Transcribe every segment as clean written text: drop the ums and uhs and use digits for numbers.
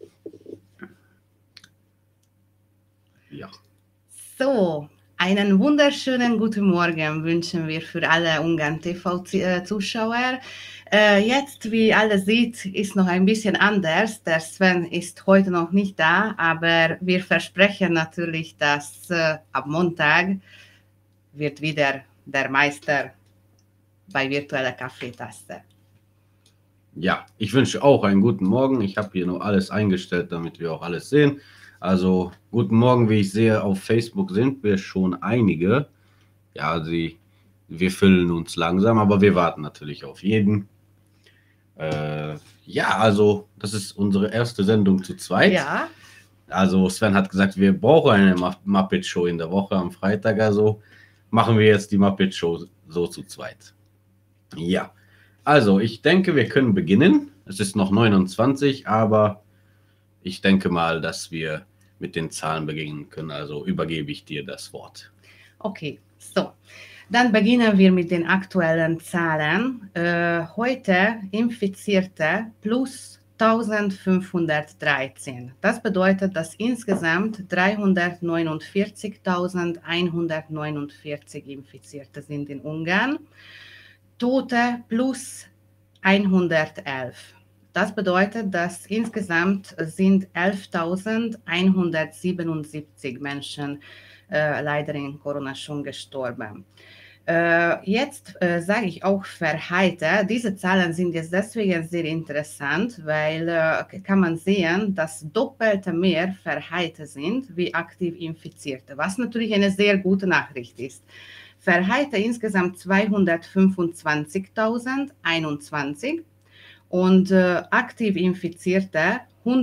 Ja. So, einen wunderschönen guten Morgen wünschen wir für alle Ungarn TV-Zuschauer. Jetzt, wie alle seht, ist noch ein bisschen anders. Der Sven ist heute noch nicht da, aber wir versprechen natürlich, dass ab Montag wird wieder der Meister bei virtueller Kaffeetasse. Ja, ich wünsche auch einen guten Morgen. Ich habe hier nur alles eingestellt, damit wir auch alles sehen. Also guten Morgen, wie ich sehe, auf Facebook sind wir schon einige. Ja, wir füllen uns langsam, aber wir warten natürlich auf jeden. Ja, also das ist unsere erste Sendung zu zweit. Ja. Also Sven hat gesagt, wir brauchen eine Muppet Show in der Woche am Freitag. Also machen wir jetzt die Muppet Show so zu zweit. Ja, also ich denke, wir können beginnen. Es ist noch 29, aber ich denke mal, dass wir mit den Zahlen beginnen können. Also übergebe ich dir das Wort. Okay, so. Dann beginnen wir mit den aktuellen Zahlen. Heute Infizierte plus 1513. Das bedeutet, dass insgesamt 349.149 Infizierte sind in Ungarn. Tote plus 111. Das bedeutet, dass insgesamt sind 11.177 Menschen leider in Corona schon gestorben. Jetzt sage ich auch Verheite. Diese Zahlen sind jetzt deswegen sehr interessant, weil kann man sehen, dass doppelte mehr Verheite sind wie aktiv Infizierte, was natürlich eine sehr gute Nachricht ist. Verheite insgesamt 225.021 und aktiv Infizierte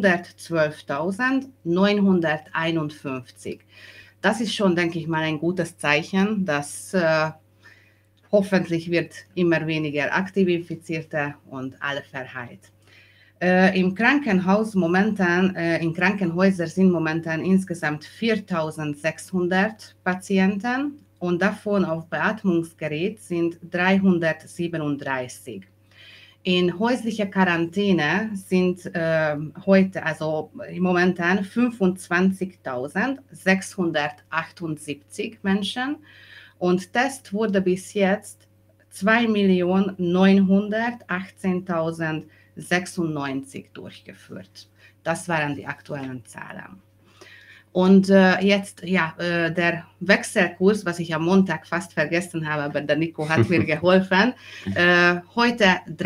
112.951. Das ist schon, denke ich mal, ein gutes Zeichen, dass hoffentlich wird immer weniger aktiv Infizierte und alle verheilt. Im Krankenhaus momentan, in Krankenhäusern sind momentan insgesamt 4.600 Patienten und davon auf Beatmungsgerät sind 337. In häuslicher Quarantäne sind heute, also momentan 25.678 Menschen und Test wurde bis jetzt 2.918.096 durchgeführt. Das waren die aktuellen Zahlen. Und jetzt, ja, der Wechselkurs, was ich am Montag fast vergessen habe, aber der Nico hat mir geholfen. Heute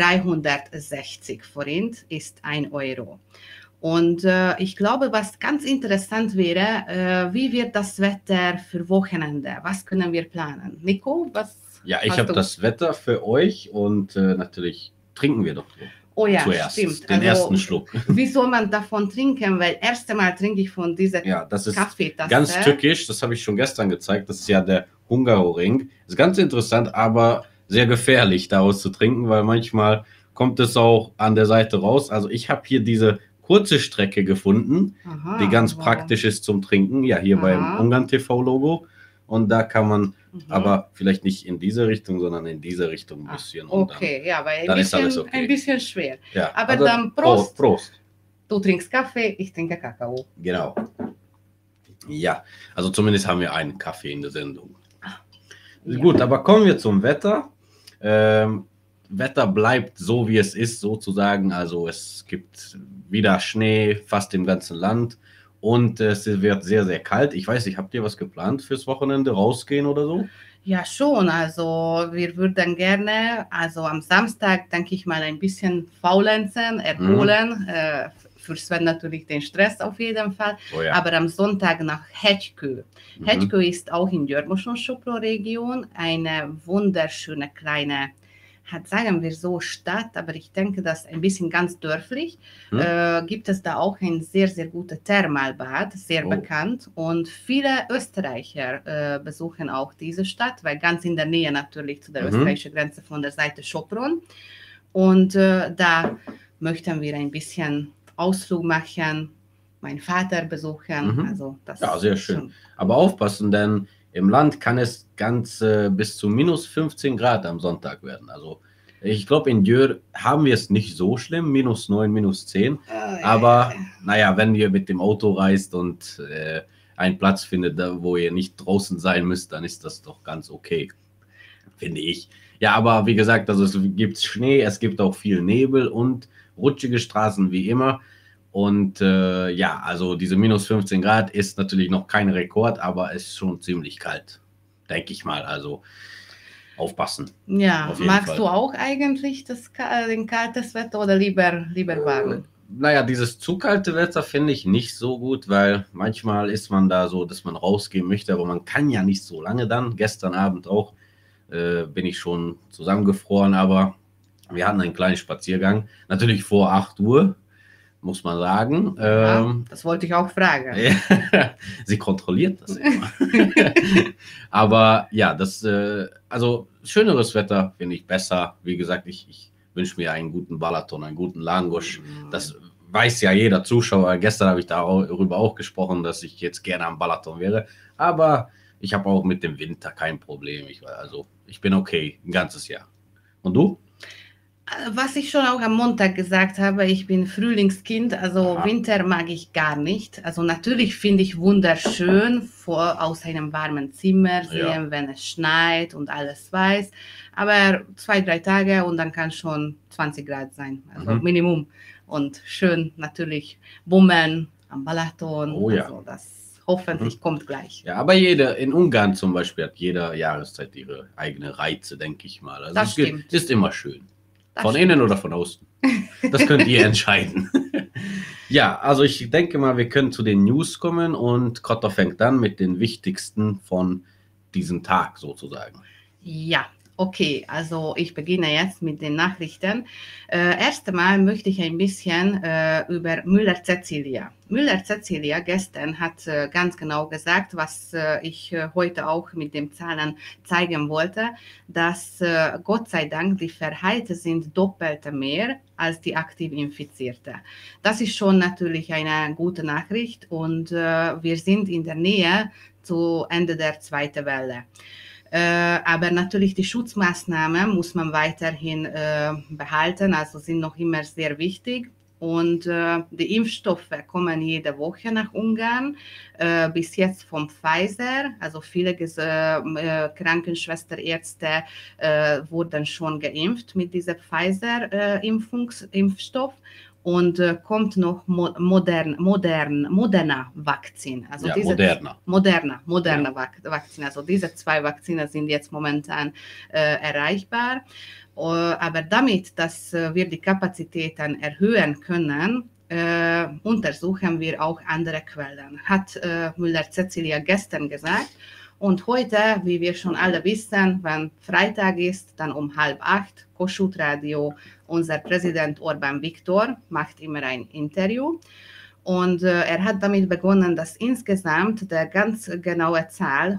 360 Forint ist 1 Euro. Und ich glaube, was ganz interessant wäre, wie wird das Wetter für Wochenende? Was können wir planen? Nico, was? Ja, ich habe das Wetter für euch und natürlich trinken wir doch so. Oh ja, zuerst stimmt. Den ersten Schluck. Wie soll man davon trinken? Weil erst einmal trinke ich von dieser das ist Kaffeetasse. Ganz tückisch, das habe ich schon gestern gezeigt. Das ist ja der Hungaroring. Ist ganz interessant, aber sehr gefährlich, daraus zu trinken, weil manchmal kommt es auch an der Seite raus. Also ich habe hier diese kurze Strecke gefunden, die ganz praktisch ist zum Trinken. Ja, hier beim Ungarn TV-Logo. Und da kann man aber vielleicht nicht in diese Richtung, sondern in diese Richtung ein bisschen. Okay, dann, ja, weil ein bisschen schwer. Ja, aber also, dann Prost. Prost. Du trinkst Kaffee, ich trinke Kakao. Genau. Ja, also zumindest haben wir einen Kaffee in der Sendung. Ja. Gut, aber kommen wir zum Wetter. Wetter bleibt so, wie es ist, sozusagen. Also es gibt wieder Schnee fast im ganzen Land. Und es wird sehr, sehr kalt. Ich weiß nicht, habt ihr was geplant fürs Wochenende? Rausgehen oder so? Ja, schon. Also wir würden gerne, also am Samstag, denke ich mal, ein bisschen faulenzen, erholen. Für Sven natürlich den Stress auf jeden Fall. Oh ja. Aber am Sonntag nach Hegykő. Hegykő ist auch in Győr-Moson-Sopron-Region eine wunderschöne kleine, sagen wir so, Stadt, aber ich denke, das ein bisschen ganz dörflich, gibt es da auch ein sehr, sehr gutes Thermalbad, sehr bekannt. Und viele Österreicher besuchen auch diese Stadt, weil ganz in der Nähe natürlich zu der österreichischen Grenze von der Seite Sopron. Und da möchten wir ein bisschen Ausflug machen, meinen Vater besuchen. Also das ja, sehr schön. Aber aufpassen, denn im Land kann es ganz bis zu minus 15 Grad am Sonntag werden. Also Ich glaube, in Dürr haben wir es nicht so schlimm, -9, -10. Aber naja, wenn ihr mit dem Auto reist und einen Platz findet, wo ihr nicht draußen sein müsst, dann ist das doch ganz okay, finde ich. Ja, aber wie gesagt, also es gibt Schnee, es gibt auch viel Nebel und rutschige Straßen wie immer. Und ja, also diese -15 Grad ist natürlich noch kein Rekord, aber es ist schon ziemlich kalt, denke ich mal. Also aufpassen. Ja, Auf jeden magst Fall. du auch eigentlich den kaltes Wetter oder lieber warm? Naja, dieses zu kalte Wetter finde ich nicht so gut, weil manchmal ist man da so, dass man rausgehen möchte, aber man kann ja nicht so lange dann. Gestern Abend auch bin ich schon zusammengefroren, aber wir hatten einen kleinen Spaziergang. Natürlich vor 8 Uhr, muss man sagen. Ja, das wollte ich auch fragen. Sie kontrolliert das immer. Aber ja, also schöneres Wetter finde ich besser. Wie gesagt, ich wünsche mir einen guten Balaton, einen guten Langosch. Das weiß ja jeder Zuschauer. Gestern habe ich darüber auch gesprochen, dass ich jetzt gerne am Balaton wäre. Aber ich habe auch mit dem Winter kein Problem. Ich bin okay, ein ganzes Jahr. Und du? Was ich schon auch am Montag gesagt habe, ich bin Frühlingskind, also Aha. Winter mag ich gar nicht. Also natürlich finde ich wunderschön, aus einem warmen Zimmer sehen, wenn es schneit und alles weiß. Aber 2, 3 Tage und dann kann schon 20 Grad sein, also Minimum. Und schön natürlich Bummeln am Balaton. Oh ja. Also das hoffentlich kommt gleich. Ja, aber in Ungarn zum Beispiel hat jede Jahreszeit ihre eigene Reize, denke ich mal. Also Das stimmt. Ist immer schön. Das Von stimmt. innen oder von außen. Das könnt ihr entscheiden. Ja, also ich denke mal, wir können zu den News kommen und Kotter fängt dann mit den wichtigsten von diesem Tag sozusagen. Ja, okay, also ich beginne jetzt mit den Nachrichten. Erst einmal möchte ich ein bisschen über Müller-Cecilia. Müller-Cecilia gestern hat ganz genau gesagt, was ich heute auch mit den Zahlen zeigen wollte, dass Gott sei Dank die Verheilte sind doppelt mehr als die aktiv Infizierte. Das ist schon natürlich eine gute Nachricht und wir sind in der Nähe zu Ende der zweiten Welle. Aber natürlich die Schutzmaßnahmen muss man weiterhin behalten, also sind noch immer sehr wichtig. Und die Impfstoffe kommen jede Woche nach Ungarn, bis jetzt vom Pfizer. Also viele Krankenschwesterärzte wurden schon geimpft mit diesem Pfizer-Impfstoff. Und kommt noch Moderna-Vakzin. Also ja, Moderna Vakzin. Also diese 2 Vakzine sind jetzt momentan erreichbar. Aber damit, dass wir die Kapazitäten erhöhen können, untersuchen wir auch andere Quellen, hat Müller-Cecilia gestern gesagt. Und heute, wie wir schon alle wissen, wenn Freitag ist, dann um 7:30 Kossuth Radio, unser Präsident Orbán Viktor macht immer ein Interview. Und er hat damit begonnen, dass insgesamt der ganz genaue Zahl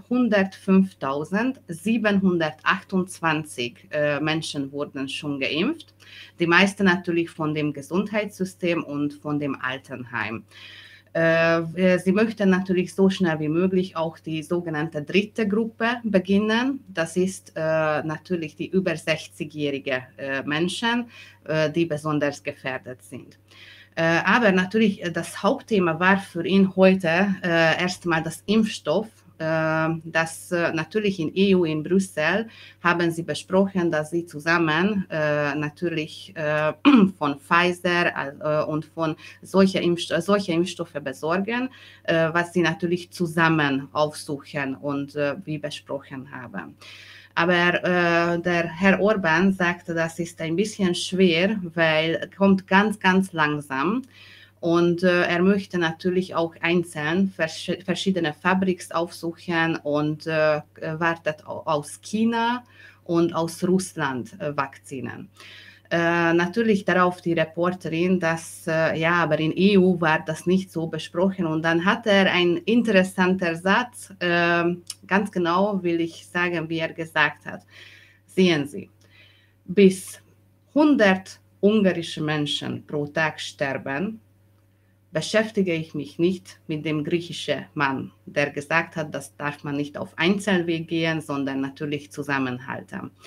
105.728 Menschen wurden schon geimpft. Die meisten natürlich von dem Gesundheitssystem und von dem Altenheim. Sie möchten natürlich so schnell wie möglich auch die sogenannte dritte Gruppe beginnen. Das ist natürlich die über 60-jährige Menschen, die besonders gefährdet sind. Aber natürlich das Hauptthema war für ihn heute erstmal das Impfstoff. Das natürlich in EU, in Brüssel, haben sie besprochen, dass sie zusammen natürlich von Pfizer und von solche Impfstoffe besorgen, was sie natürlich zusammen aufsuchen und wie besprochen haben. Aber der Herr Orbán sagte, das ist ein bisschen schwer, weil es kommt ganz, ganz langsam. Und er möchte natürlich auch einzeln verschiedene Fabriks aufsuchen und wartet aus China und aus Russland Vakzinen. Natürlich darauf die Reporterin, dass ja, aber in EU war das nicht so besprochen. Und dann hat er einen interessanten Satz, ganz genau will ich sagen, wie er gesagt hat. Sehen Sie, bis 100 ungarische Menschen pro Tag sterben, beschäftige ich mich nicht mit dem griechischen Mann, der gesagt hat, das darf man nicht auf Einzelweg gehen, sondern natürlich zusammenhalten.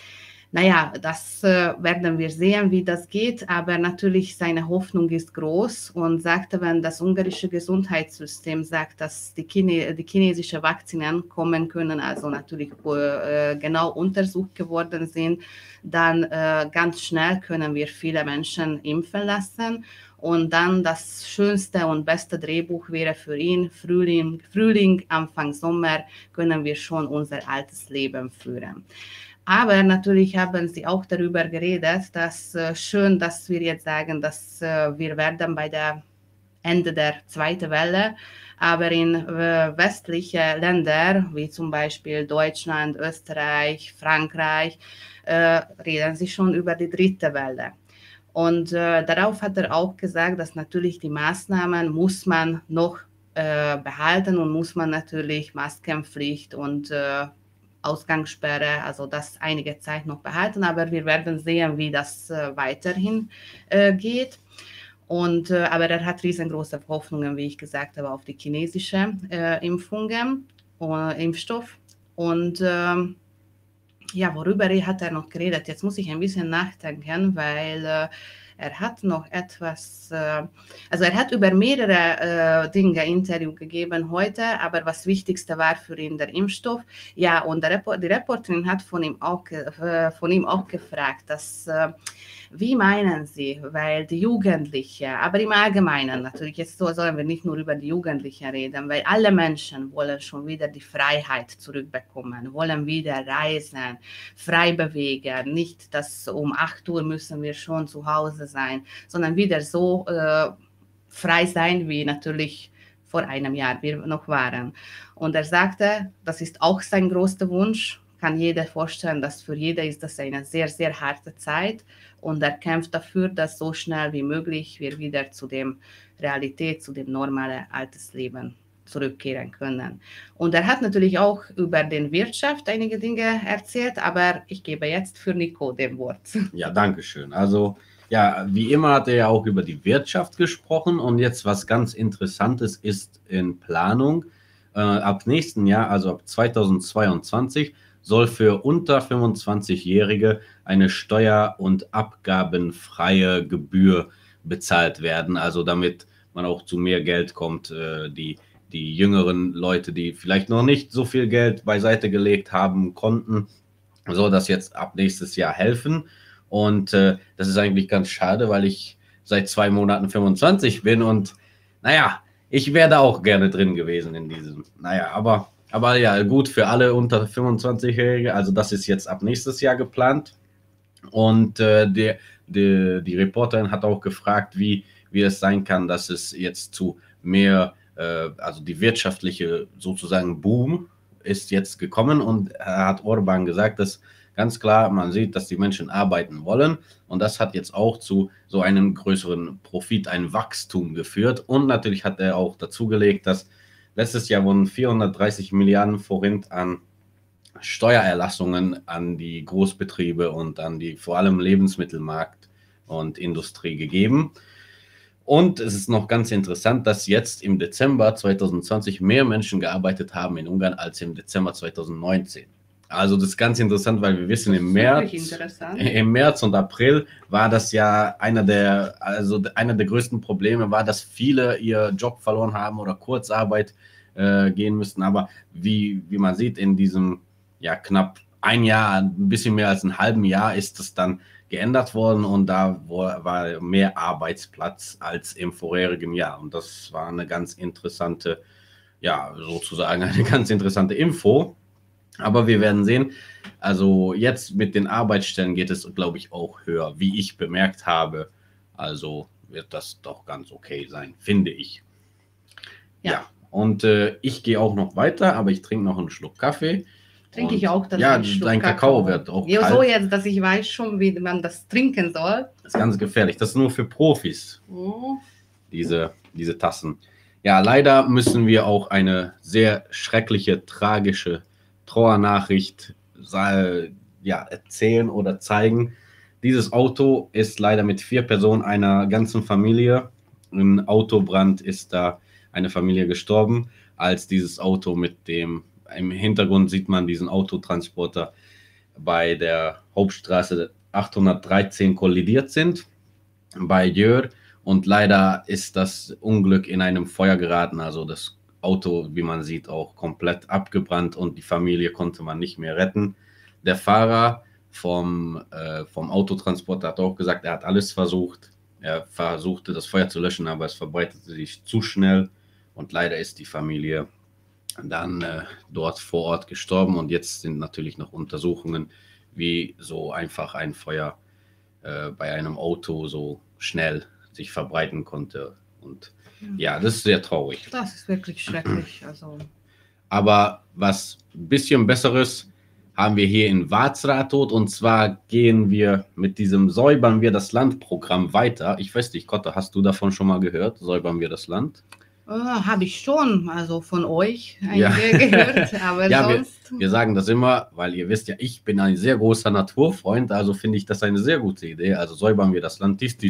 Naja, das werden wir sehen, wie das geht, aber natürlich seine Hoffnung ist groß und sagte, wenn das ungarische Gesundheitssystem sagt, dass die chinesische Vakzinen kommen können, also natürlich genau untersucht geworden sind, dann ganz schnell können wir viele Menschen impfen lassen. Und dann das schönste und beste Drehbuch wäre für ihn, Frühling, Anfang Sommer, können wir schon unser altes Leben führen. Aber natürlich haben sie auch darüber geredet, dass schön, dass wir jetzt sagen, dass wir werden bei der Ende der zweiten Welle, aber in westliche Länder, wie zum Beispiel Deutschland, Österreich, Frankreich, reden sie schon über die dritte Welle. Und darauf hat er auch gesagt, dass natürlich die Maßnahmen muss man noch behalten und muss man natürlich Maskenpflicht und Ausgangssperre, also das einige Zeit noch behalten, aber wir werden sehen, wie das weiterhin geht. Und, aber er hat riesengroße Hoffnungen, wie ich gesagt habe, auf die chinesische Impfstoff. Und ja, worüber hat er noch geredet? Jetzt muss ich ein bisschen nachdenken, weil er hat noch etwas, also er hat über mehrere Dinge Interview gegeben heute, aber was Wichtigste war für ihn der Impfstoff. Ja, und die Reporterin hat von ihm auch gefragt, dass, wie meinen Sie, weil die Jugendlichen, aber im Allgemeinen natürlich, jetzt sollen wir nicht nur über die Jugendlichen reden, weil alle Menschen wollen schon wieder die Freiheit zurückbekommen, wollen wieder reisen, frei bewegen, nicht, dass um 8 Uhr müssen wir schon zu Hause sein, sondern wieder so frei sein, wie natürlich vor einem Jahr wir noch waren. Und er sagte, das ist auch sein größter Wunsch, kann jeder vorstellen, dass für jeder ist das eine sehr, sehr harte Zeit und er kämpft dafür, dass so schnell wie möglich wir wieder zu dem Realität, zu dem normalen Altersleben zurückkehren können. Und er hat natürlich auch über die Wirtschaft einige Dinge erzählt, aber ich gebe jetzt für Nico den Wort. Ja, danke schön. Also ja, wie immer hat er ja auch über die Wirtschaft gesprochen und jetzt was ganz Interessantes ist in Planung. Ab nächsten Jahr, also ab 2022, soll für unter 25-Jährige eine steuer- und abgabenfreie Gebühr bezahlt werden. Also damit man auch zu mehr Geld kommt, die jüngeren Leute, die vielleicht noch nicht so viel Geld beiseite gelegt haben konnten, soll das jetzt ab nächstes Jahr helfen. Und das ist eigentlich ganz schade, weil ich seit 2 Monaten 25 bin und naja, ich wäre da auch gerne drin gewesen in diesem. Naja, aber ja, gut für alle unter 25-Jährige. Also das ist jetzt ab nächstes Jahr geplant. Und die Reporterin hat auch gefragt, wie es sein kann, dass es jetzt zu mehr, also die wirtschaftliche sozusagen Boom ist jetzt gekommen. Und hat Orban gesagt, dass ganz klar, man sieht, dass die Menschen arbeiten wollen und das hat jetzt auch zu so einem größeren Profit, ein Wachstum geführt. Und natürlich hat er auch dazugelegt, dass letztes Jahr wurden 430 Milliarden Forint an Steuererlassungen an die Großbetriebe und an die vor allem Lebensmittelmarkt und Industrie gegeben. Und es ist noch ganz interessant, dass jetzt im Dezember 2020 mehr Menschen gearbeitet haben in Ungarn als im Dezember 2019. Also das ist ganz interessant, weil wir wissen, im März und April war das ja einer der größten Probleme, war, dass viele ihr Job verloren haben oder Kurzarbeit gehen müssten. Aber wie man sieht, in diesem ja knapp ein Jahr, ein bisschen mehr als ein halben Jahr ist es dann geändert worden und da war mehr Arbeitsplatz als im vorherigen Jahr. Und das war eine ganz interessante, ja sozusagen eine ganz interessante Info. Aber wir werden sehen, also jetzt mit den Arbeitsstellen geht es, glaube ich, auch höher, wie ich bemerkt habe. Also wird das doch ganz okay sein, finde ich. Ja, und ich gehe auch noch weiter, aber ich trinke noch einen Schluck Kaffee. Trinke ich auch. Ja, dein Kakao wird auch kalt. So jetzt, dass ich weiß schon, wie man das trinken soll. Das ist ganz gefährlich, das ist nur für Profis, diese Tassen. Ja, leider müssen wir auch eine sehr schreckliche, tragische Trauernachricht erzählen oder zeigen. Dieses Auto ist leider mit 4 Personen einer ganzen Familie. Im Autobrand ist da eine Familie gestorben, als dieses Auto im Hintergrund sieht man diesen Autotransporter bei der Hauptstraße 813 kollidiert sind bei Jör. Und leider ist das Unglück in einem Feuer geraten. Also das Auto, wie man sieht, auch komplett abgebrannt und die Familie konnte man nicht mehr retten. Der Fahrer vom Autotransporter hat auch gesagt, er hat alles versucht. Er versuchte das Feuer zu löschen, aber es verbreitete sich zu schnell und leider ist die Familie dann dort vor Ort gestorben und jetzt sind natürlich noch Untersuchungen, wie so einfach ein Feuer bei einem Auto so schnell sich verbreiten konnte. Und ja, das ist sehr traurig. Das ist wirklich schrecklich. Also. Aber was ein bisschen Besseres haben wir hier in Watzratot und zwar gehen wir mit diesem Säubern wir das Land-Programm weiter. Ich weiß nicht, Kotte, hast du davon schon mal gehört? Säubern wir das Land? Habe ich schon, also von euch gehört, aber ja, sonst... Wir sagen das immer, weil ihr wisst ja, ich bin ein sehr großer Naturfreund, also finde ich das eine sehr gute Idee. Also säubern wir das Land, ist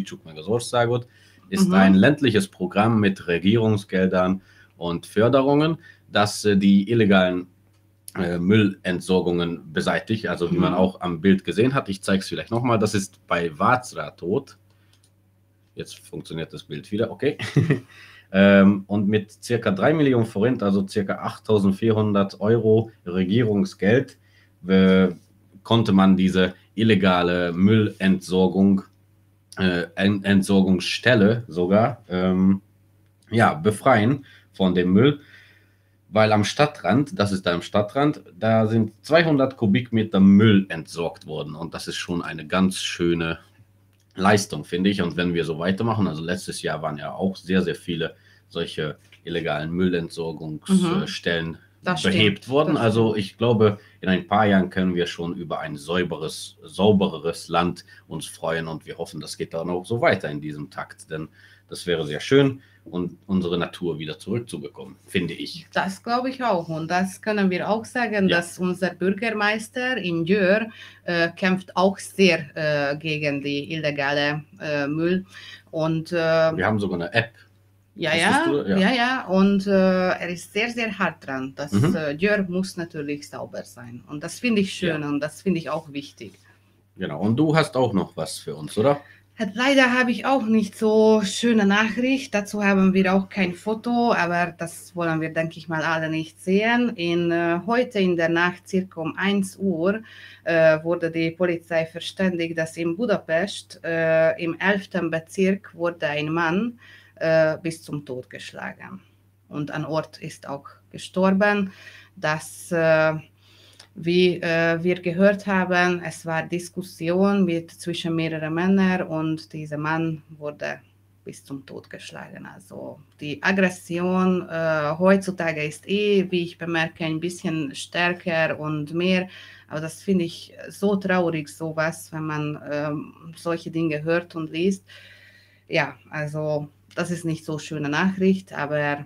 ein ländliches Programm mit Regierungsgeldern und Förderungen, das die illegalen Müllentsorgungen beseitigt, also wie man auch am Bild gesehen hat. Ich zeige es vielleicht nochmal, das ist bei Watzratot. Jetzt funktioniert das Bild wieder, okay. Und mit circa 3 Millionen Forint, also circa 8.400 Euro Regierungsgeld, konnte man diese illegale Müllentsorgung, Entsorgungsstelle sogar, befreien von dem Müll, weil am Stadtrand, das ist da am Stadtrand, da sind 200 Kubikmeter Müll entsorgt worden und das ist schon eine ganz schöne Leistung, finde ich. Und wenn wir so weitermachen, also letztes Jahr waren ja auch sehr, sehr viele solche illegalen Müllentsorgungsstellen behebt worden. Also ich glaube, in ein paar Jahren können wir schon über ein saubereres Land uns freuen und wir hoffen, das geht dann auch so weiter in diesem Takt, denn das wäre sehr schön und unsere Natur wieder zurückzubekommen, finde ich. Das glaube ich auch und das können wir auch sagen, dass unser Bürgermeister in Jör kämpft auch sehr gegen die illegale Müll und wir haben sogar eine App. Ja, und er ist sehr, sehr hart dran. Das Jör muss natürlich sauber sein. Und das finde ich schön und das finde ich auch wichtig. Genau, und du hast auch noch was für uns, oder? Leider habe ich auch nicht so schöne Nachricht. Dazu haben wir auch kein Foto, aber das wollen wir, denke ich mal, alle nicht sehen. Heute in der Nacht, circa um 1 Uhr, wurde die Polizei verständigt, dass in Budapest im 11. Bezirk wurde ein Mann bis zum Tod geschlagen. Und an Ort ist auch gestorben. Das, wie wir gehört haben, es war Diskussion zwischen mehreren Männern und dieser Mann wurde bis zum Tod geschlagen. Also die Aggression heutzutage ist wie ich bemerke, ein bisschen stärker und mehr. Aber das finde ich so traurig, sowas, wenn man solche Dinge hört und liest. Ja, also das ist nicht so eine schöne Nachricht, aber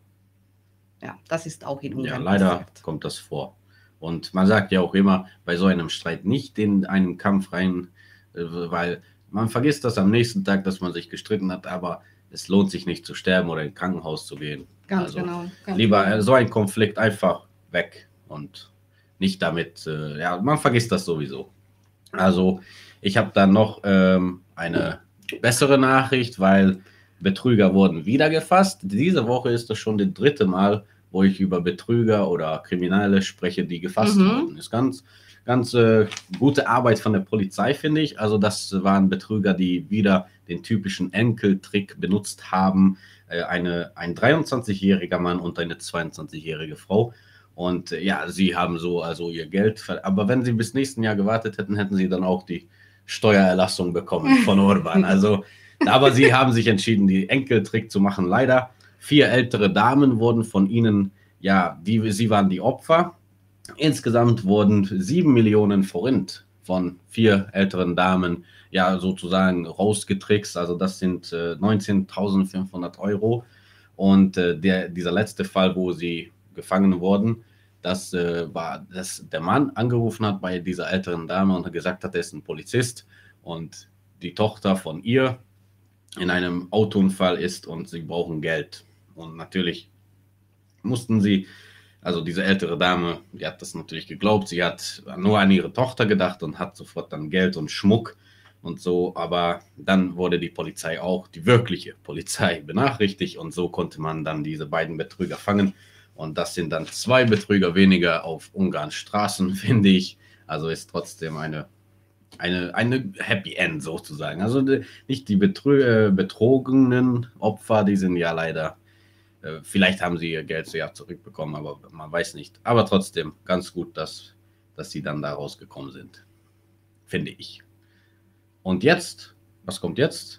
ja, das ist auch in Ungarn leider passiert. Kommt das vor. Und man sagt ja auch immer, bei so einem Streit nicht in einen Kampf rein, weil man vergisst das am nächsten Tag, dass man sich gestritten hat, aber es lohnt sich nicht zu sterben oder ins Krankenhaus zu gehen. Ganz genau. Lieber so ein Konflikt einfach weg und nicht damit, man vergisst das sowieso. Also ich habe dann noch eine bessere Nachricht, weil Betrüger wurden wieder gefasst. Diese Woche ist das schon das 3. Mal, wo ich über Betrüger oder Kriminelle spreche, die gefasst wurden. Ist ganz gute Arbeit von der Polizei, finde ich. Also das waren Betrüger, die wieder den typischen Enkeltrick benutzt haben. Ein 23-jähriger Mann und eine 22-jährige Frau. Und sie haben also ihr Geld, aber wenn sie bis nächsten Jahr gewartet hätten, hätten sie dann auch die Steuererlassung bekommen von Orban. Aber sie haben sich entschieden, die Enkeltrick zu machen. Leider 4 ältere Damen wurden von ihnen, sie waren die Opfer. Insgesamt wurden 7 Millionen Forint von 4 älteren Damen sozusagen rausgetrickst. Also das sind 19.500 Euro. Und dieser letzte Fall, wo sie gefangen wurden, das war, dass der Mann angerufen hat bei dieser älteren Dame und gesagt hat, er ist ein Polizist und die Tochter von ihr in einem Autounfall ist und sie brauchen Geld. Und natürlich mussten sie Also diese ältere Dame, die hat das natürlich geglaubt. Sie hat nur an ihre Tochter gedacht und hat sofort dann Geld und Schmuck und so. Aber dann wurde die Polizei auch, die wirkliche Polizei, benachrichtigt. Und so konnte man dann diese beiden Betrüger fangen. Und das sind dann 2 Betrüger weniger auf Ungarns Straßen, finde ich. Also ist trotzdem eine Happy End sozusagen. Also nicht die betrogenen Opfer, die sind ja leider, vielleicht haben sie ihr Geld ja zurückbekommen, aber man weiß nicht. Aber trotzdem ganz gut, dass sie dann da rausgekommen sind, finde ich. Und jetzt, was kommt jetzt?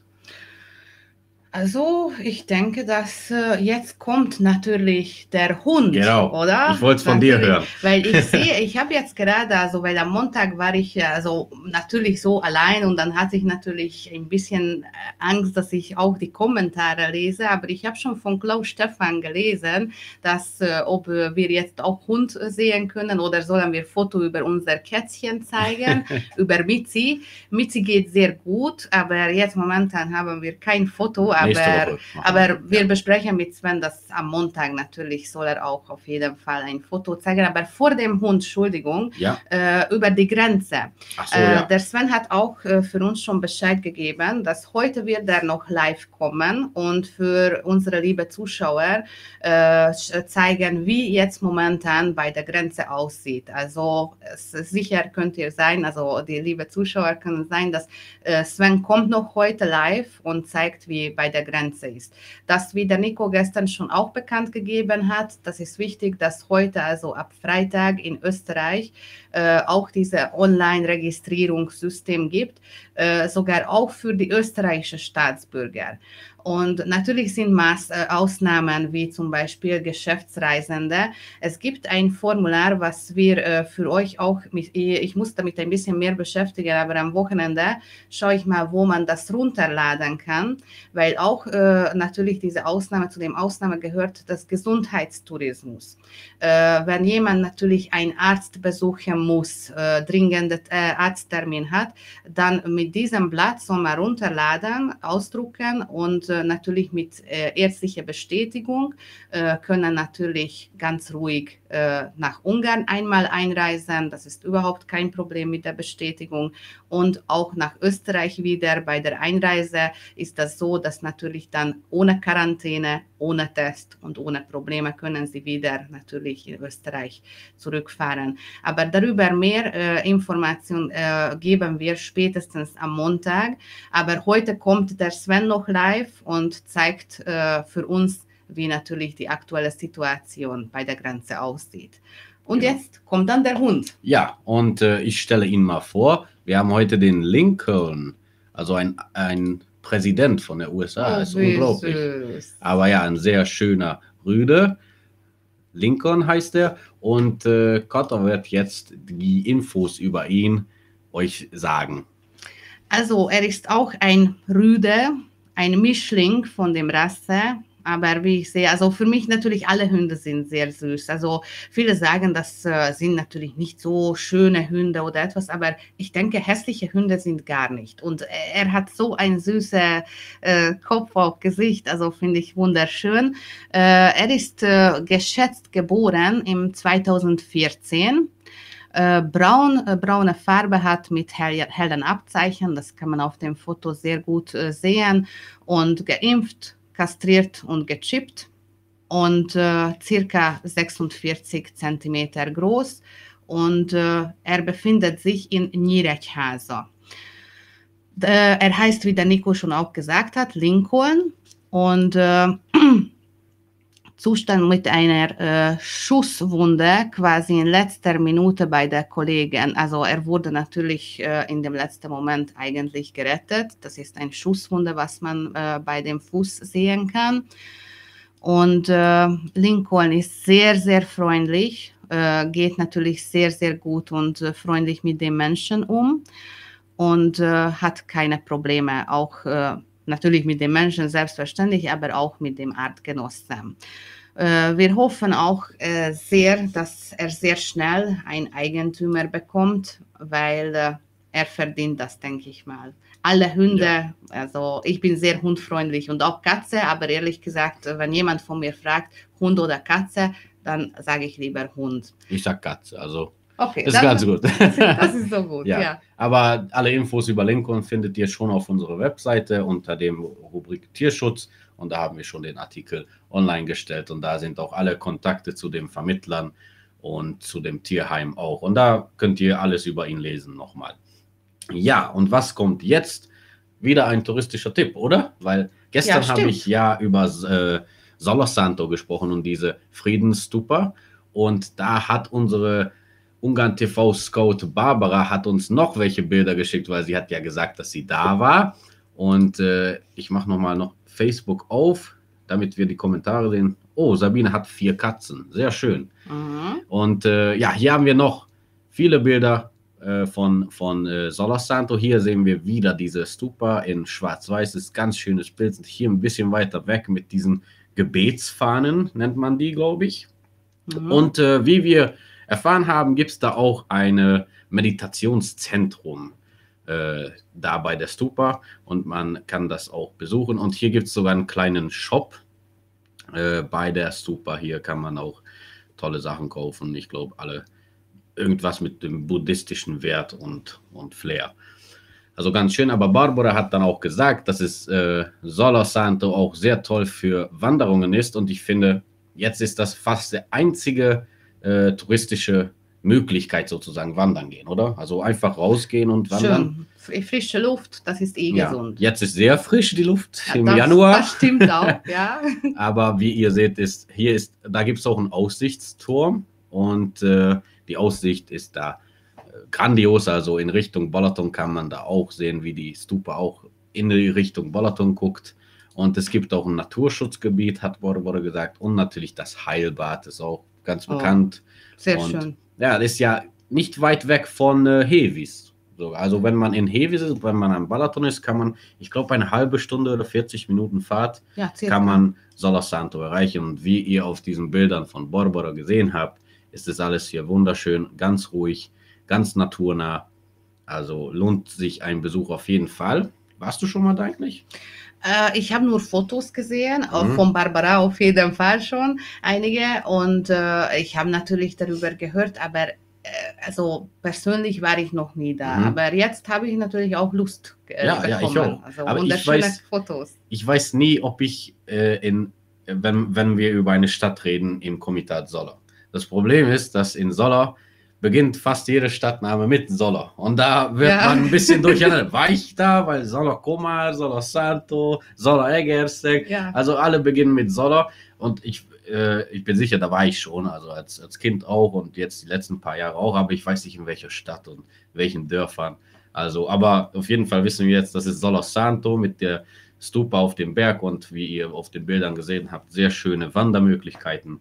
Also, ich denke, dass jetzt kommt natürlich der Hund, Genau, oder? ich wollte es von dir hören. Weil ich sehe, ich habe jetzt gerade, also weil am Montag war ich also natürlich so allein und dann hatte ich natürlich ein bisschen Angst, dass ich auch die Kommentare lese, aber ich habe schon von Klaus Stefan gelesen, dass ob wir jetzt auch Hund sehen können oder sollen wir Foto über unser Kätzchen zeigen, über Mitzi. Mitzi geht sehr gut, aber jetzt momentan haben wir kein Foto, aber wir besprechen mit Sven, dass am Montag natürlich soll er auch auf jeden Fall ein Foto zeigen. Aber vor dem Hund, Entschuldigung, über die Grenze. Ach so, ja. Der Sven hat auch für uns schon Bescheid gegeben, dass heute wird er noch live kommen und für unsere liebe Zuschauer zeigen, wie jetzt momentan bei der Grenze aussieht. Also sicher könnt ihr sein, also die liebe Zuschauer können sein, dass Sven kommt noch heute live und zeigt, wie bei der Grenze ist. Das, wie der Nico gestern schon auch bekannt gegeben hat, das ist wichtig, dass heute, also ab Freitag in Österreich, auch dieses Online-Registrierungssystem gibt, sogar auch für die österreichischen Staatsbürger. Und natürlich sind Ausnahmen, wie zum Beispiel Geschäftsreisende. Es gibt ein Formular, was wir für euch auch, ich muss damit ein bisschen mehr beschäftigen, aber am Wochenende schaue ich mal, wo man das runterladen kann, weil auch natürlich diese Ausnahme, zu dem Ausnahme gehört das Gesundheitstourismus. Wenn jemand natürlich einen Arzt besuchen muss, dringenden Arzttermin hat, dann mit diesem Blatt soll man runterladen, ausdrucken und natürlich mit ärztlicher Bestätigung können natürlich ganz ruhig nach Ungarn einmal einreisen. Das ist überhaupt kein Problem mit der Bestätigung. Und auch nach Österreich wieder. Bei der Einreise ist das so, dass natürlich dann ohne Quarantäne, ohne Test und ohne Probleme können Sie wieder natürlich in Österreich zurückfahren. Aber darüber mehr Informationen geben wir spätestens am Montag. Aber heute kommt der Sven noch live und zeigt für uns, wie natürlich die aktuelle Situation bei der Grenze aussieht. Und jetzt kommt dann der Hund. Ja, und ich stelle Ihnen mal vor, wir haben heute den Lincoln, also ein Präsident von der USA. Das ist unglaublich. Süß. Aber ja, ein sehr schöner Rüde. Lincoln heißt er. Und Cotter wird jetzt die Infos über ihn euch sagen. Also er ist auch ein Rüde, ein Mischling von dem Rasse. Aber wie ich sehe, also für mich natürlich alle Hunde sind sehr süß. Also viele sagen, das sind natürlich nicht so schöne Hunde oder etwas, aber ich denke, hässliche Hunde sind gar nicht. Und er hat so ein süßes Kopf auf Gesicht, also finde ich wunderschön. Er ist geschätzt geboren im 2014. Braune Farbe hat mit hellen Abzeichen, das kann man auf dem Foto sehr gut sehen, und geimpft, kastriert und gechippt und circa 46 Zentimeter groß und er befindet sich in Nyíregyháza. Er heißt, wie der Nico schon auch gesagt hat, Lincoln und Zustand mit einer Schusswunde quasi in letzter Minute bei der Kollegin. Also er wurde natürlich in dem letzten Moment eigentlich gerettet. Das ist eine Schusswunde, was man bei dem Fuß sehen kann. Und Lincoln ist sehr, sehr freundlich, geht natürlich sehr, sehr gut und freundlich mit den Menschen um und hat keine Probleme, auch natürlich mit den Menschen selbstverständlich, aber auch mit dem Artgenossen. Wir hoffen auch sehr, dass er sehr schnell einen Eigentümer bekommt, weil er verdient das, denke ich mal. Alle Hunde, also ich bin sehr hundfreundlich und auch Katze, aber ehrlich gesagt, wenn jemand von mir fragt, Hund oder Katze, dann sage ich lieber Hund. Ich sag Katze, also Okay, ist ganz gut. Das ist so gut, Ja. ja. Aber alle Infos über Lincoln findet ihr schon auf unserer Webseite unter dem Rubrik Tierschutz. Und da haben wir schon den Artikel online gestellt. Und da sind auch alle Kontakte zu den Vermittlern und zu dem Tierheim auch. Und da könnt ihr alles über ihn lesen nochmal. Ja, und was kommt jetzt? Wieder ein touristischer Tipp, oder? Weil gestern habe ich ja über Solar Santo gesprochen und diese Friedensstupa. Und da hat unsere Ungarn TV Scout Barbara hat uns noch welche Bilder geschickt, weil sie hat ja gesagt, dass sie da war. Und ich mache nochmal noch Facebook auf, damit wir die Kommentare sehen. Oh, Sabine hat 4 Katzen. Sehr schön. Mhm. Und ja, hier haben wir noch viele Bilder von Solar Santo. Hier sehen wir wieder diese Stupa in schwarz-weiß. Das ist ein ganz schönes Bild. Und hier ein bisschen weiter weg mit diesen Gebetsfahnen, nennt man die, glaube ich. Mhm. Und wie wir erfahren haben, gibt es da auch ein Meditationszentrum da bei der Stupa und man kann das auch besuchen. Und hier gibt es sogar einen kleinen Shop bei der Stupa. Hier kann man auch tolle Sachen kaufen. Ich glaube, alle irgendwas mit dem buddhistischen Wert und Flair. Also ganz schön, aber Barbara hat dann auch gesagt, dass es Solar Santo auch sehr toll für Wanderungen ist und ich finde, jetzt ist das fast der einzige touristische Möglichkeit sozusagen wandern gehen, oder? Also einfach rausgehen und wandern. Schön. Frische Luft, das ist gesund. Jetzt ist sehr frisch die Luft im Januar. Das stimmt auch, ja. Aber wie ihr seht, da gibt es auch einen Aussichtsturm und die Aussicht ist da grandios. Also in Richtung Balaton kann man da auch sehen, wie die Stupa auch in die Richtung Balaton guckt. Und es gibt auch ein Naturschutzgebiet, hat Barbara gesagt. Und natürlich das Heilbad ist auch ganz bekannt. Sehr schön. Ja, das ist ja nicht weit weg von Hevis. So, also wenn man in Hevis ist, wenn man am Balaton ist, kann man, ich glaube, eine halbe Stunde oder 40 Minuten Fahrt, kann man Solar Santo erreichen. Und wie ihr auf diesen Bildern von Barbara gesehen habt, ist das alles hier wunderschön, ganz ruhig, ganz naturnah. Also lohnt sich ein Besuch auf jeden Fall. Warst du schon mal da eigentlich? Ich habe nur Fotos gesehen, von Barbara auf jeden Fall schon einige und ich habe natürlich darüber gehört, aber also persönlich war ich noch nie da, aber jetzt habe ich natürlich auch Lust bekommen. Ja, ich auch. Also aber wunderschöne Fotos. Ich weiß nie, ob ich, wenn wir über eine Stadt reden, im Komitat Solar. Das Problem ist, dass in Solar beginnt fast jede Stadtname mit Solar. Und da wird man ein bisschen durcheinander. War ich da? Weil Solar Komar, Solar Santo, Solar Egersek, also alle beginnen mit Solar. Und ich bin sicher, da war ich schon, also als Kind auch und jetzt die letzten paar Jahre auch, aber ich weiß nicht in welcher Stadt und welchen Dörfern. Also, aber auf jeden Fall wissen wir jetzt, das ist Solar Santo mit der Stupa auf dem Berg und wie ihr auf den Bildern gesehen habt, sehr schöne Wandermöglichkeiten.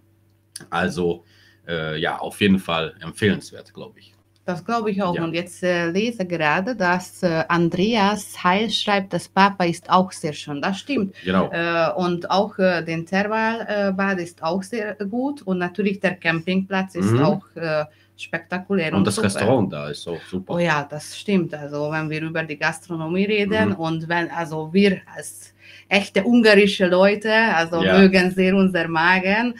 Also, ja, auf jeden Fall empfehlenswert, glaube ich. Das glaube ich auch. Ja. Und jetzt lese gerade, dass Andreas Heil schreibt, das Papa ist auch sehr schön. Das stimmt. Genau. Und auch den Thermalbad ist auch sehr gut. Und natürlich der Campingplatz ist auch spektakulär. Und das super. Restaurant da ist auch super. Oh ja, das stimmt. Also wenn wir über die Gastronomie reden und wenn, also wir als echte ungarische Leute, also mögen sehr unser Magen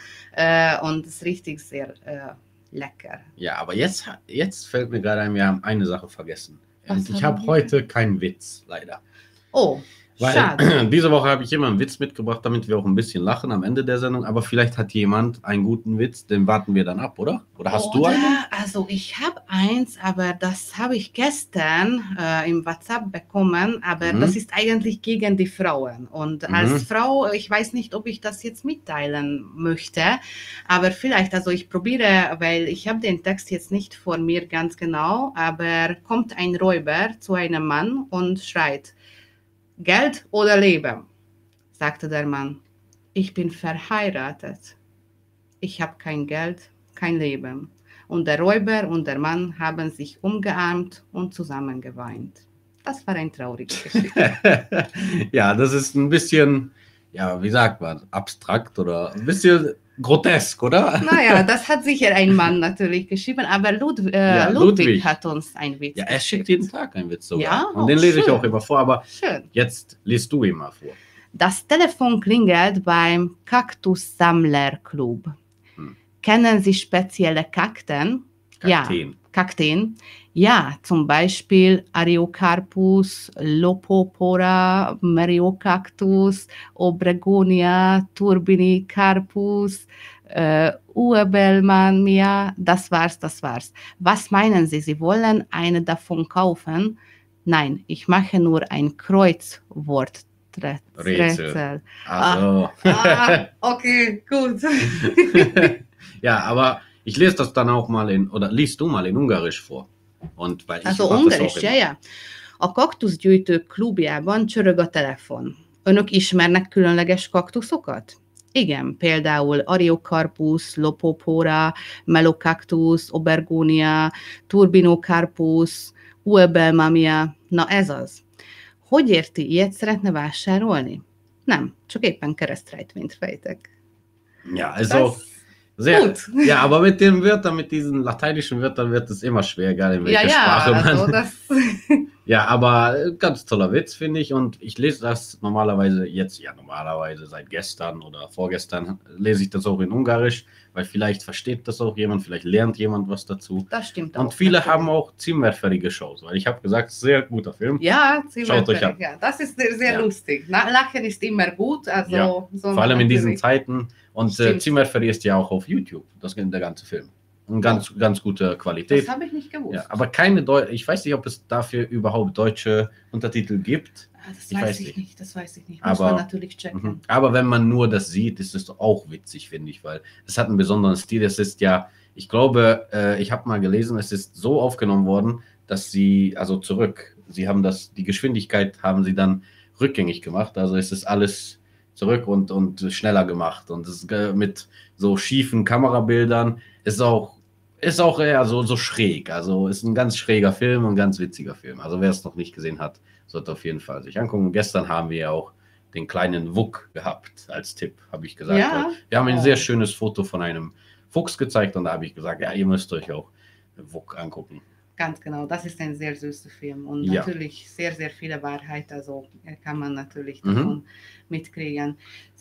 und es ist richtig sehr lecker. Ja, aber jetzt fällt mir gerade ein, wir haben eine Sache vergessen. Und ich habe heute keinen Witz, leider. Oh, schade. Diese Woche habe ich immer einen Witz mitgebracht, damit wir auch ein bisschen lachen am Ende der Sendung. Aber vielleicht hat jemand einen guten Witz, den warten wir dann ab, oder? Oder hast du einen? Also ich habe eins, aber das habe ich gestern im WhatsApp bekommen. Aber das ist eigentlich gegen die Frauen. Und als Frau, ich weiß nicht, ob ich das jetzt mitteilen möchte. Aber vielleicht, also ich probiere, weil ich habe den Text jetzt nicht vor mir ganz genau. Aber kommt ein Räuber zu einem Mann und schreit: Geld oder Leben? Sagte der Mann. Ich bin verheiratet. Ich habe kein Geld, kein Leben. Und der Räuber und der Mann haben sich umgearmt und zusammen geweint. Das war eine traurige Geschichte. Ja, das ist ein bisschen, ja, wie sagt man, abstrakt oder ein bisschen grotesk, oder? Naja, das hat sicher ein Mann natürlich geschrieben, aber Ludwig hat uns einen Witz geschickt. Er schickt jeden Tag einen Witz sogar. Ja, und den lese ich auch immer vor, aber schön. Jetzt liest du ihn mal vor. Das Telefon klingelt beim Kaktussammlerclub. Kennen Sie spezielle Kakteen? Kakteen. Ja, Kakteen. Ja, zum Beispiel Ariocarpus, Lopopora, Myriocactus, Obregonia, Turbinicarpus, Uebelmania. Das war's. Was meinen Sie? Sie wollen eine davon kaufen? Nein, ich mache nur ein Kreuzworträtsel. Also. Okay, gut. Ja, aber ich lese das dann auch mal oder liest du mal in Ungarisch vor. Und weil ich Also mach das Ungarisch, auch ja, immer. ja. A kaktuszgyűjtők klubjában csörög a telefon. Önök ismernek különleges kaktuszokat? Igen, például Ariocarpus, Lopopora, Melocactus, Obergonia, Turbinocarpus, Uebelmamia. Na ez az. Hogy érti, ilyet szeretne vásárolni? Nem, csak éppen keresztrejtvényt fejtek. Ja, also sehr gut. Ja, aber mit den Wörtern, mit diesen lateinischen Wörtern wird es immer schwer, egal in welcher Sprache man. Also das Ja, aber ganz toller Witz, finde ich. Und ich lese das normalerweise seit gestern oder vorgestern lese ich das auch in Ungarisch, weil vielleicht versteht das auch jemand, vielleicht lernt jemand was dazu. Das stimmt auch. Und viele haben auch Zimmerfertige geschaut, weil ich habe gesagt, sehr guter Film. Ja, Schaut euch an. Ja, das ist sehr lustig. Lachen ist immer gut. Also Ja, vor allem in diesen Zeiten. Und Stimmt. Zimmerfertig ist ja auch auf YouTube, der ganze Film. Und ganz gute Qualität. Das habe ich nicht gewusst. Ja, aber ich weiß nicht, ob es dafür überhaupt deutsche Untertitel gibt. Das weiß ich nicht. Muss Aber- man natürlich checken. Aber wenn man nur das sieht, ist es auch witzig, finde ich, weil es hat einen besonderen Stil. Es ist ja, ich glaube, ich habe mal gelesen, es ist so aufgenommen worden, dass sie haben die Geschwindigkeit haben sie dann rückgängig gemacht. Also es ist alles zurück und schneller gemacht. Und es ist mit so schiefen Kamerabildern ist auch eher so schräg. Also ist ein ganz schräger Film und ein ganz witziger Film. Also wer es noch nicht gesehen hat, sollte auf jeden Fall sich angucken. Gestern haben wir auch den kleinen Wuck gehabt als Tipp, habe ich gesagt. Ja. Wir haben ein sehr schönes Foto von einem Fuchs gezeigt und da habe ich gesagt, ja, ihr müsst euch auch Wuck angucken. Ganz genau, das ist ein sehr süßer Film und Ja. natürlich sehr, sehr viele Wahrheit, also kann man natürlich davon mitkriegen.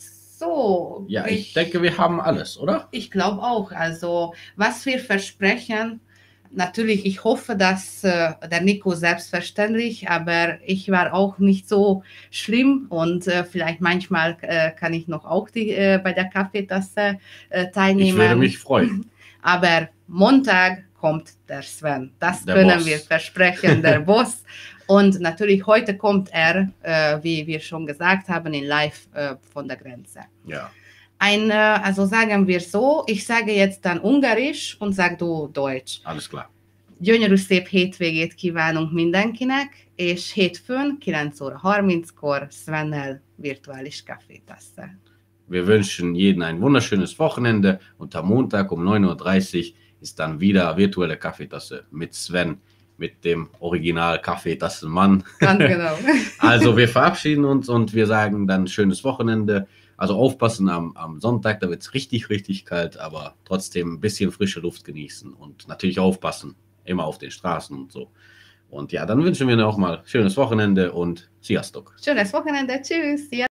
So, Ja, ich denke, wir haben alles, oder? Ich glaube auch, also was wir versprechen, natürlich, ich hoffe, dass der Nico selbstverständlich, aber ich war auch nicht so schlimm und vielleicht manchmal kann ich noch auch bei der Kaffeetasse teilnehmen. Ich würde mich freuen. Aber Montag kommt der Sven. Das Der können Boss. wir versprechen, der Boss. Und natürlich heute kommt er, wie wir schon gesagt haben, in Live von der Grenze. Ja. Also sagen wir so, ich sage jetzt dann Ungarisch und sag du Deutsch. Alles klar. Gyönyörű szép hétvégét kívánunk mindenkinek, és hétfőn 9 óra 30-kor Svennel virtuális kafétasse. Wir wünschen jedem ein wunderschönes Wochenende und am Montag um 9:30 Uhr ist dann wieder virtuelle Kaffeetasse mit Sven, mit dem Original Kaffeetassenmann. Ganz genau. Also wir verabschieden uns und wir sagen dann schönes Wochenende. Also aufpassen am Sonntag, da wird es richtig, richtig kalt, aber trotzdem ein bisschen frische Luft genießen und natürlich aufpassen, immer auf den Straßen und so. Und ja, dann wünschen wir noch mal schönes Wochenende und Sziasztok. Schönes Wochenende, tschüss!